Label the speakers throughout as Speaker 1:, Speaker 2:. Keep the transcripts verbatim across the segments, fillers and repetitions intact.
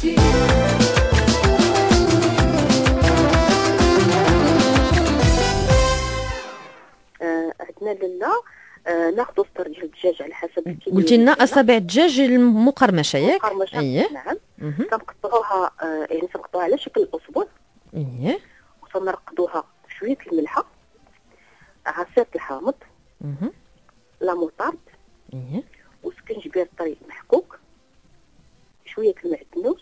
Speaker 1: عندنا لاله ناخذ سطر ديال الدجاج على حسب الكميه.
Speaker 2: قلتي لنا اصابع الدجاج المقرمشه ياك؟
Speaker 1: مقرمشه اييه نعم. كنقطعوها يعني كنقطعوها على شكل الاصبع.
Speaker 2: اييه.
Speaker 1: وتنرقدوها بشويه الملحه، عصير الحامض،
Speaker 2: اها،
Speaker 1: لا موطارد،
Speaker 2: اييه،
Speaker 1: وسكنجبير طري محكوك، شويه المعدنوس،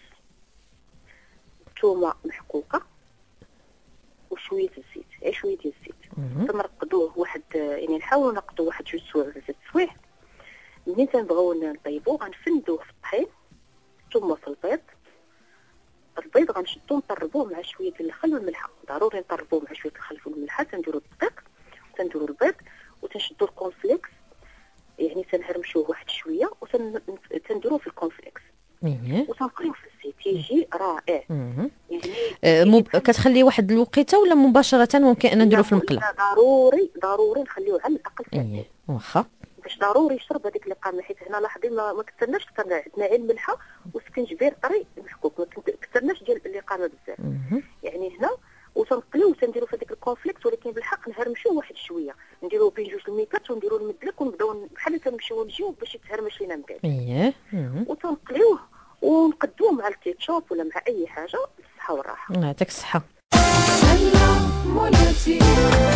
Speaker 1: ثومه محكوكه، وشويه الزيت، غير شويه ديال الزيت. تنرقدوه واحد يعني نحاولوا نرقدوه واحد جوج سوايع ولا ست سوايع. منين تنبغيو نطيبوه غنفندوه في الطحين ثم في البيض. البيض غنشدو نطربوه مع شويه ديال الخل والملحه، ضروري نطربوه مع شويه الخل والملحه. تنديرو الدقيق وتنديرو البيض وتنشدو الكونفليكس، يعني تنهرمشوه واحد شويه وتنديروه في الكونفليكس.
Speaker 2: اييه،
Speaker 1: وتنقليوه في الزيت يجي رائع.
Speaker 2: يعني آه مب... كتخليه واحد الوقيته ولا مباشره ممكن ان نديرو في المقله؟
Speaker 1: لا ضروري ضروري نخليوه على الاقل ساعتين.
Speaker 2: اييه واخا، باش
Speaker 1: ضروري يشرب هذيك اللقامه، حيت هنا لاحظي ما, ما كثرناش كثرنا عندنا غير الملحه وسكنجبير طري محكوك، ما كثرناش ديال اللقامه بزاف. يعني هنا وتنقليو وتنديرو في هذيك الكونفليكس، ولكن بالحق نهرمشوه واحد شويه، نديرو بين جوج الميكات ونديرو المدلك ونبداو بحال تنمشيو ونجيو باش يتهرمش لينا من بعد.
Speaker 2: اييه،
Speaker 1: وتنقليوه ونقدوه مع الكيتشوب ولا مع اي حاجه بالصحه والراحه.
Speaker 2: يعطيك الصحه.